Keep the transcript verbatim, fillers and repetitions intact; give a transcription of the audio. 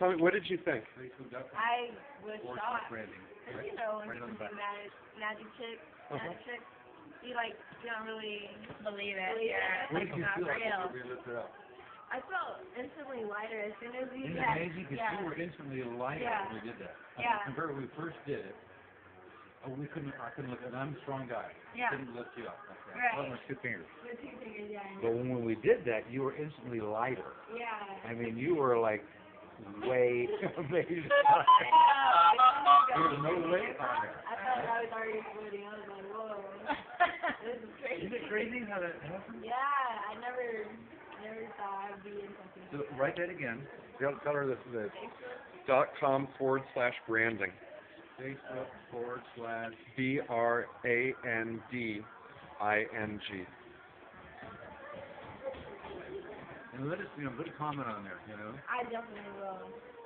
tell me, what did you think? I was shocked. Branding. Cause you know, when you do magic, magic tricks, magic Uh-huh. tricks, you like, you don't really Believe it, believe yeah. it. What It's did you not feel like real. after we lifted up? I felt instantly lighter as soon as we Isn't did it amazing? Because yeah. you were instantly lighter Yeah. when we did that. I Yeah. Compared to when we first did it, oh, we couldn't, I couldn't lift it. And I'm a strong guy. Yeah. Couldn't lift you up. Okay. Right. Almost two fingers. With two fingers, yeah. But when we did that, you were instantly lighter. Yeah. I mean, you were like way amazing. There was no weight on there. I thought I was already floating. I was like, whoa. This is crazy. Isn't it crazy how that happened? Yeah, I never, never thought I'd be in something. So write that again. Tell, tell her this. this. Dot com forward slash branding. Facebook forward slash. B R A N D I N G. And let us, you know, put a comment on there, you know. I definitely will.